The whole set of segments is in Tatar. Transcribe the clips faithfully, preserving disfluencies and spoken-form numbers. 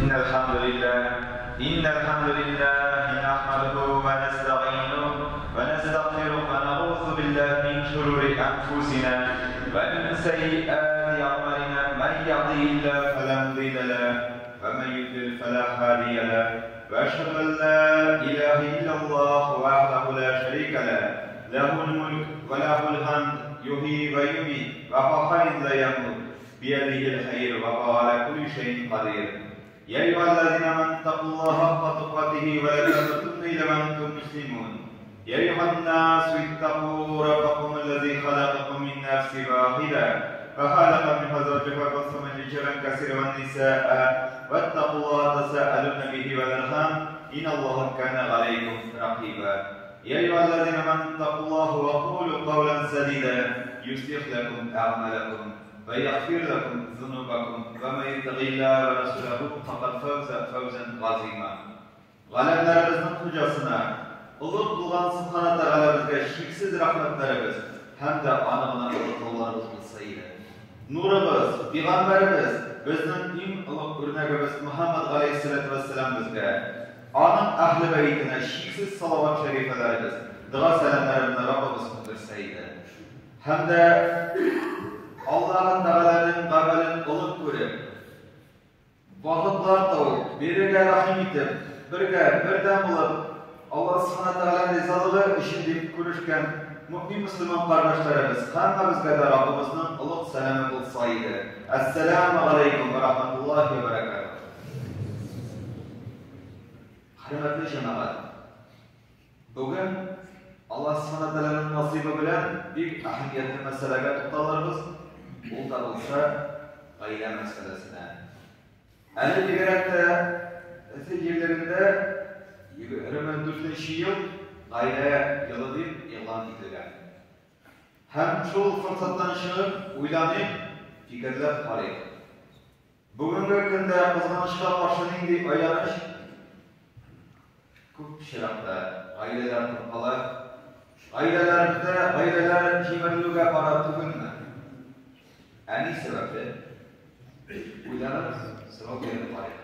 إن الحمد لله إن الحمد لله نحمده ونستعينه ونستغفره ونعوذ بالله من شرور أنفسنا ومن سيئات أعمالنا من يهده الله فلا مضل له ومن يضلل فلا هادي له وأشهد أن لا إله إلا الله وحده لا شريك له له الملك وله الحمد يحيي ويميت وهو حي لا يموت بيده الخير وهو على كل شيء قدير يا أيها الذين آمنوا اتقوا الله حق تقاته ولا تموتن إلا وأنتم مسلمون يا أيها الناس اتقوا ربكم الذي خلقكم من نفس واحدة فخلق منها زوجها وبث منهما رجالا كثيرا والنساء واتقوا الله تساءلون به والأرحام إن الله كان عليكم رقيبا يا أيها الذين آمنوا اتقوا الله وقولوا قولا سديدا يصلح لكم أعمالكم ويغفر لكم ذنوبكم ومن يطع الله ورسوله فقد فاز فوزا عظيما. Galemlerimizin hocasına, ılık bulan Subhanahu Teala'mızga şeksiz rahmetlerimiz hem de anamına yollarımız olsaydı. Nurumuz, Peygamberimiz, bizning eng ulug' o'rnagimiz Muhammad alayhissalatu vassalamimizga, onun ahli beytine şeksiz salavat şerifelerimiz, dua selamlarımızla Rabbimiz bildirseydi. Hem de Allah'ın Teala'nın kabulünü ılık görüp, vakıtlar tavuk, birine rahim etip, birge birden bulup, Allah Subhanahu Teala'nın rizalığı için deyip görüşken mümin Müslüman kardeşlerimiz, hammamizga da Rabbimizin ılık selamı olsaydı. Esselamu aleyküm ve rahmetullahi ve berekatuhu. Hürmetli cemaat, bugün Allah Subhanahu Teala'nın nasibi bilen bir ahemmiyetli meseleye tutallarımız. O da olsa gayle meselesine. Eli diğerinde seyirlerinde yirmi dördüncü yıl gayle yılı deyip ilan edilen. Hem şu fırsattan çıkıp uylanıp fikirler arayıp. Bugünkü günde kızganışka başlanayım deyip aylanış çok şirapta aileler tırpalar. Ailelerimizde aileler cimerlüğe para tükünme. En iyi sebeple uylanıp sıra gelip arayıp.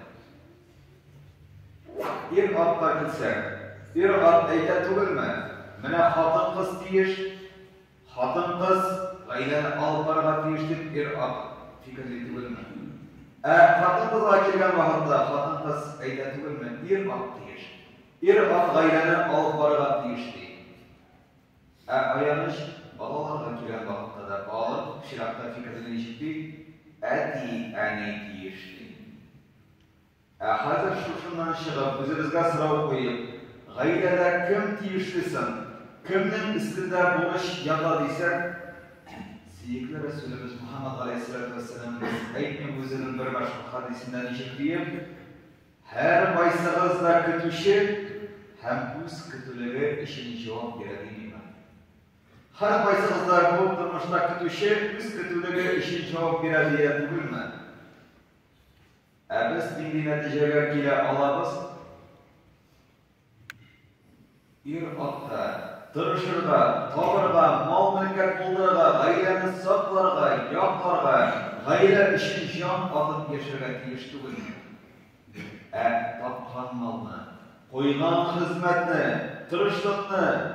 Bir atla gitsek, bir at eyte tükünme. Mine hatın kız diyiş, hatın kız aileni alıp paraga tiyiştik bir at fikirli tükünme. E, hatın kız açılgan vakitte hatın kız eyte tükünme, bir at diyiş. Bir at aileni alıp paraga tiyiştik. E, ayanış balalarga kelgan vakitte da bağlı, şirakta fikirli işittik, eti eni tiyiştik. E, hazır şu şundan çıkıp, özümüzge sıra koyup, gayrede kim tiyişlisin, kimnin üstünde bu iş yakaladıysa, Siyikli Resulümüz Muhammed Aleyhisselatü Vesselam'ın Eytmin Güzel'in bir başka hadisinden işitleyip, her baysağızda kötüşü, hem bu kötülüğü işin cevap verdiğini ben. Her baysağızda bu durmuşta kötüşü, bu kötülüğü işin cevap verdiğini bugünme. E biz dini neticeler ile alabız, bir atta, tırışırga, tavırga, mal mülket buldurga, gayleni saklarga, yaklarga, gayle işin can atıp geçirge tiyişti bugün. E tapkan malını, koygan hizmetini, tırışlıkını,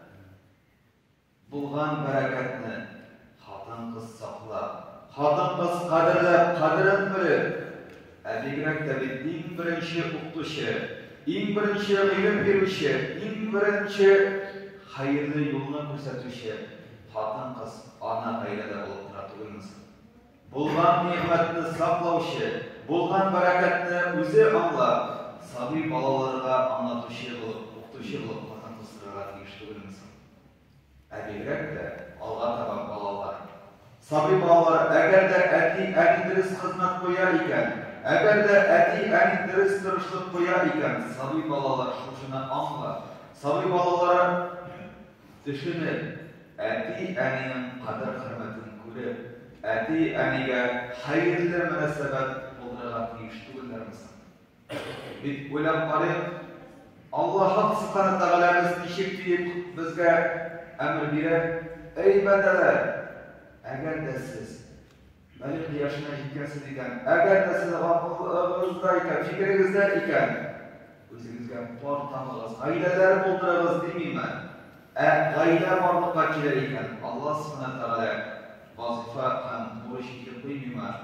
bulgan bereketini, hatın kız sakla, hatın kız kadirlep, kadirin bilip, Edigirek de bir en birinci uktuşu, en birinci ilim verişi, en birinci hayırlı yolunu gösterişi, hatın kız ana gayrede olup turatılır. Bulgan nimetini saklavışı, bulgan bereketini özü anla, sabi balalarına anlatışı bulup, uktuşu bulup hatın kızlara tiyiştirir misin? Edigirek de alga tabak balalar. Sabi balalar eğer de eti enindiriz hizmet koyar iken, eğer de eti enindiriz tırışlık koyar iken, sabi balalar şuşuna anla, sabi balalara düşünün, eti eninin kader hürmetini görüp, eti enige hayırlı münasebet olarak tiyiştirirler misin? Bir uylap arayıp, Allah Subhanahu Teala'mız işip deyip bizge emir bire, ey bendeler, eğer de siz Әлі қияшына жеткенсіз екен. Әгер де сіз ғақылыңызда екен, fikrinizdə екен, өзіңізге бар тамығыз, ғайләләр болдырығыз демеймін. Ә ғайлә барлыққа келер екен. Алла Subhanahu wa ta'ala вазифа һәм бурыч итеп қоймыймы?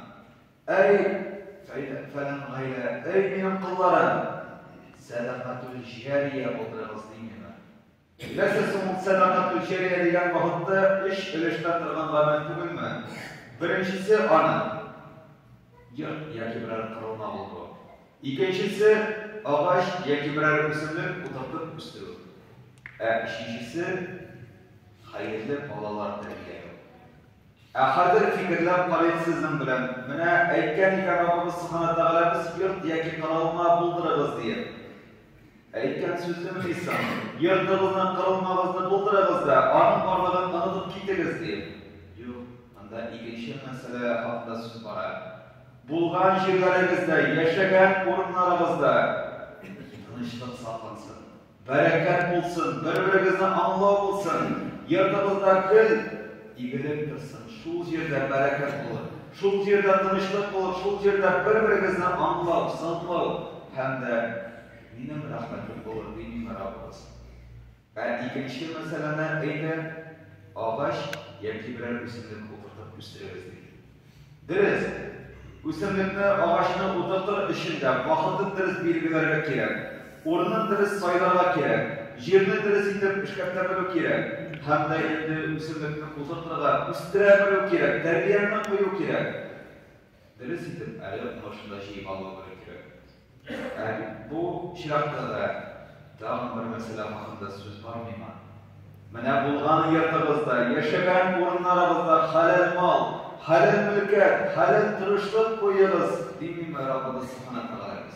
Әй фәлән ғайлә, әй минем құлларым, сәдақатул жария болдырығыз демеймі? Ләсәсің сәдақатул жария деген вақытта іш өлештен тұрған ғамәл түгілмі? Біріншісі аны, йорт яки бірер қырылма болды. Икенчisi ағаш яки бірер өсімдік отыртып үстіру. Ә үшіншісі хайырлы балалар тәрбиелеу. Ә қазір фикірләп қарайды сіздің білем. Міне әйткен екен Раббымыз Subhanahu wa ta'ala біз йорт яки қырылма болдырығыз дейі. Әйткен сөзді білесің, йортығыздың қырылмағызды болдырығыз да, аның барлығын ұнытып кетіңіз дейі. Анда икенче мәсьәлә хакында сүз бара. Булган җирләрегездә, яшәгән урыннарыгызда тынычлык саклансын, бәрәкәт булсын, бер-берегезне аңлау булсын, йортыгызда көл игелек торсын, шул җирдә бәрәкәт булыр, шул җирдә тынычлык булыр, шул җирдә бер-берегезне аңлау, саклау һәм дә минем рәхмәтем булыр димме Раббыбыз. Ә икенче мәсьәләне әйтә, агач яки берәр үсемлек үстерегез дейді. Дөрес, үсемлекне ағашны утыртыр ішінде вақытын дұрыс белгілерге керек, орнын дұрыс сайларға керек, жерні дұрыс итеп эшкәртә белү керек, һәм дә инде үсемлекне утыртырга, үстерә белү керек, тәрбияны кую керек. Дөрес итеп әле машинада җыйып алу керек. Бу чиратта да тагын бер мәсьәлә хакында сүз бармыймы? Менә булган йортыгызда, яшәгән урыннарыгызда халал мал, халал мөлкәт, халал тырышлык куегыз, димме Раббыбыз Subhanahu wa ta'ala.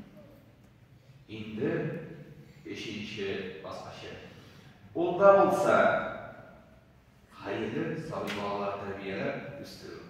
Инде бешенче баскычы. Ул да булса, хайырлы сабый балалар тәрбияләп үстерү.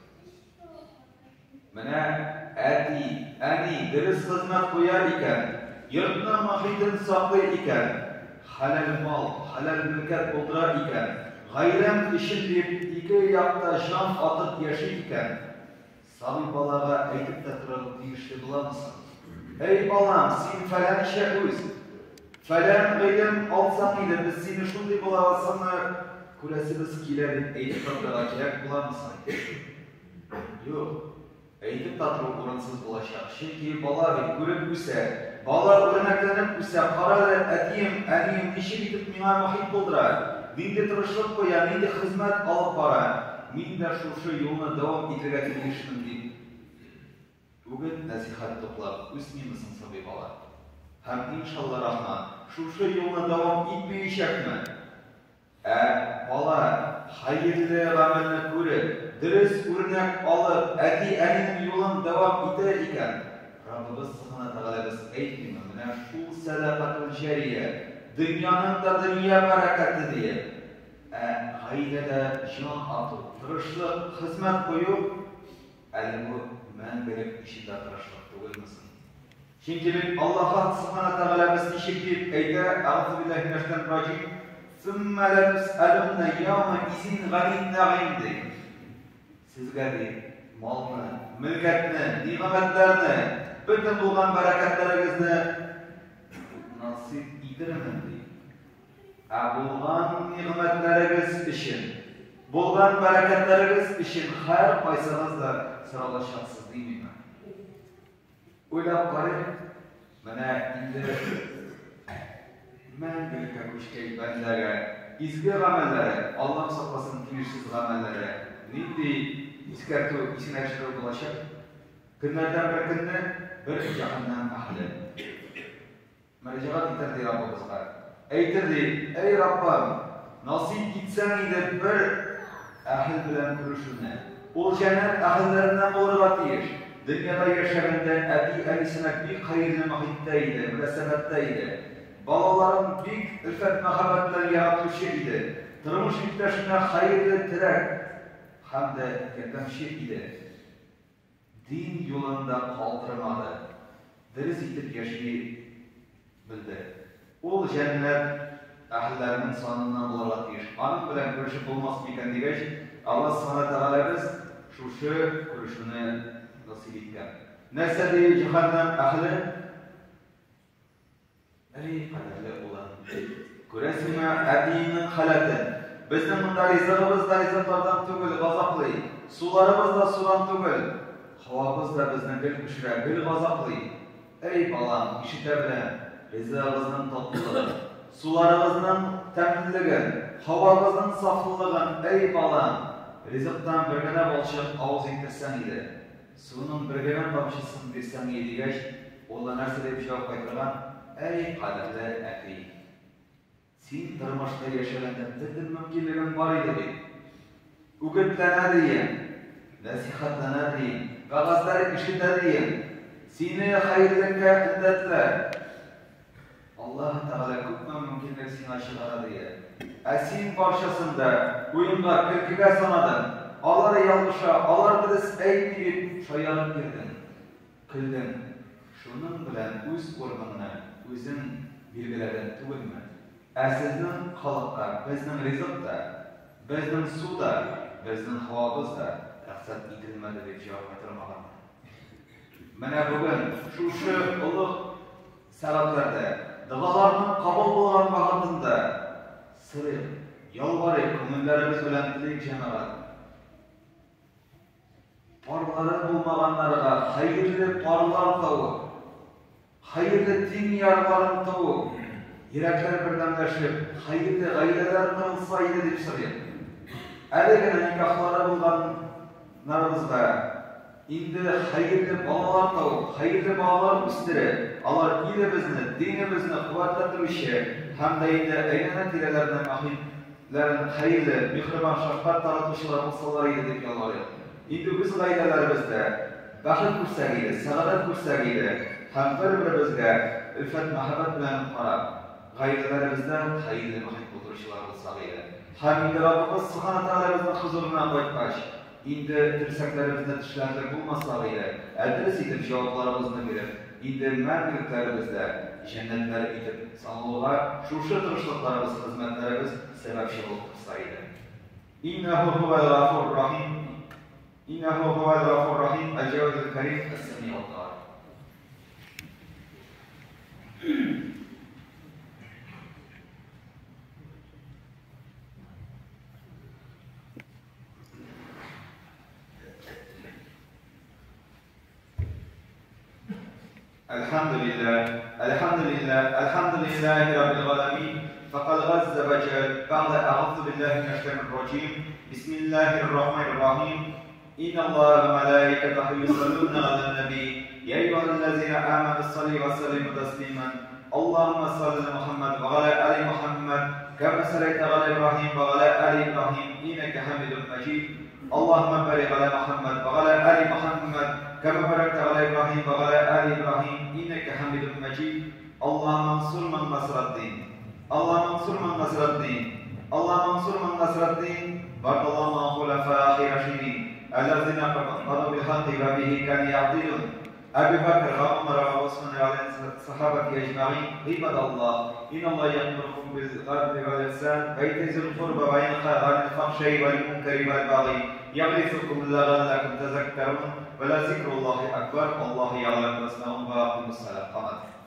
Менә әти, әни дөрес хезмәт куяр икән, йортның махитен саклый икән, halal mal, halal mülkət buldurar ikən, gayrəm işin deyib, iki yakta can atıp yaşayır ikən, sabi balağa əydib də тұрarıb deyişli bulamısın. Ey balam, sen fələn işə üz, fələn qeyləm alsan idi, biz seni şunday bulağasını kurəsiniz kilərin əydib tatlığa kirək bulamısın. Yox, əydib tatlı oransız bulacaq. Çünki bala bir görüb üsə, bala örnəklenib üsə, qaralı ədiyim, ədiyim, işi bitib mına mühit buldurar. Mində tırışlıq qoya, mində xizmət alıb bara. Mində şuşu yoluna davam etirgə edilişinin deyib. Bugün nəsixət toplab, üstmeymişsin sabi bala. Həm inşallah Rahman, şuşu yoluna davam etmeyişəkmi? Ə, bala, hayırlı ғәмәлне көріп, dürüst örnek alıp, ədi əlinin yolun davam eder ikən, Rabbimiz Subhanahu wa ta'ala biz eytmeymi, mənə şu sədaqatul jariyə, dünyanın da dünya bərəkəti deyib, ailədə can atıp, tırışlıq, xizmət koyup, əlimi mən verib işində tırışlıq doğulmasın. Çünki biz Allah'a Subhanahu wa ta'ala biz işitib, eydə, Əğzu billahi minəşşeytanirracim, ثُمَّ لَنُسْأَلُنَّ يَوْمَ إِذٍ عَنِ النَّعِيمِ deyib. Sizə deyib, malını, mülkətini, nimetlərini, bütün bulğan bərəkətlərinizni nasip edirəm deyib. Bulğan nimetləriniz üçün, bulğan bərəkətləriniz üçün hər qaysınızla sıralaşarsınız deyilmiyim. Oylab qarayın, mənə indi mən gülükə kuşkayı bəndlərə, izgi ғəməllərə, Allah saqlasın tüyürsüz ғəməllərə, nindi iskərtü, isin əşkəl bulaşaq, günlərdən bir günni bir cəhənnəm əhli. Mərəcəqat itirdi Rabbimizға. Eytirdi, ey Rabbim, nasip gitsən idi bir əhl bilən görüşünə. Ol cənnət əhllərindən olurğa deyir. Dünyada yaşaganda əbi əlisine bir hayırlı mahitdə idi, münəsəbətdə idi. Balaların büyük ülfət məhabətlər yaratılışı idi. Tırmış yükləşinə hayırlı dirək, həm də gəldəmşi idi. Din yolunda qaldırmadı. Diriz itib yaşayı bildi. Ol cənnət əhllərinin sanından olaraq deyir. Anın bilən görüşü bulmaz mıyken deyiş, Allah Subhanahu wa ta'ala biz şuşu kuruşunu nasip etken. Nesedi cehennem ahli ey kaderli olan Kuresime adinin halatı bizim bunda rizalımız da rizallardan tügül gazaplı sularımız da sudan tügül havamız da bizden bir kuşra bir gazaplı ey balam işite bilen rizalımızın tatlılığı sularımızın temizliği havamızın saflılığı ey balam rizıktan birgene bolşıp ağız ettirsen idi suunun birgene babşısın dersen idi geç ola näsede bir cevap kaytırgan ey kaderli akli sen turmuşda yaşaganda tirdir mümkinligin bar edi bit ugitlanadir nasihatlanadir qog'ozlar ishitadir seni xayrlikka undatilar Allah Teala ko'pma mümkinlik seni aşılaradiya asin barşasında o'yinga kirkiga sanadin alar yalg'isha alar diris aytdi deb shoyalib kirdin qilding shuning bilan o'z o'rningni o'zing belgilading tug'ilma Sizning xalqqa, bizning rizqda, bizning suvda, bizning havomizda raqsat etilmadi deb javob qaytarmoqman. Mana bugun shu shu ulug' sabablarda duolarning qabul bo'lgan vaqtida sirib, yolvorib, ko'ngillarimiz bilan tilak jamoat. Qorlari bo'lmaganlarga xayrli qorlar tavib, xayrli din yarlarini tavib Yürekler birleşip, hayırlı aileler kılsaydı deyip soruyor. Eğer nikahlara bulganlarımızda indi hayırlı balalar tavuk, hayırlı balalar üstüre, Allah ilimizni, dinimizni kuvvetlendirmişe, hem de indi eynene tirelerine mahillerin hayırlı, mihriban şartlar taratmışlar olsalarıydı deyip yalvarıyor. İndi biz ailelerimizde bakır kursagiydi, sağadat kursagiydi, hem bir-birimizge ülfet, muhabbet bilen qarab, Gayrılarımızdan hayırlı mahit buluruşlar olsağıyla. Hamidi Rabbimiz Subhanahu Teala'mızın huzuruna koytbaş. İndi tirsaklarımızda dişlerde bulmasağıyla. Adres edip cevaplarımızını verip, indi merdiliklerimizde cennetler edip sanılığa şuşu duruşluklarımız, hizmetlerimiz sebepşi olup sayılı. İnnehu huvel gafur rahim. İnnehu huvel gafur rahim. El-Cevadül Kerim. Es-Semiyullah. الحمد لله الحمد لله الحمد لله رب العالمين فقد غز وجل بعد أعوذ بالله من الشيطان الرجيم بسم الله الرحمن الرحيم إن الله وملائكته يصلون على النبي يا أيها الذين آمنوا صلوا وسلموا تسليما اللهم صل على محمد وعلى آل محمد كما صليت على إبراهيم وعلى آل إبراهيم إنك حميد مجيد اللهم بارك على محمد وعلى آل محمد كما باركت على إبراهيم وعلى آل إبراهيم إنك حميد مجيد اللهم انصر من نصر الدين اللهم انصر من نصر الدين اللهم انصر من نصر الدين وارض اللهم عن خلفاء الراشدين الذين قضوا بالحق وبه كانوا يعدلون أبي بكر وعمر وعثمان وعلى الصحابة أجمعين عباد الله إن الله يأمركم بالعدل والإحسان وإيتاء ذي القربى وينهى عن الفحشاء والمنكر والبغي يعظكم لعلكم تذكرون ولذكر الله أكبر والله يعلم ما تصنعون وأقيموا الصلاة.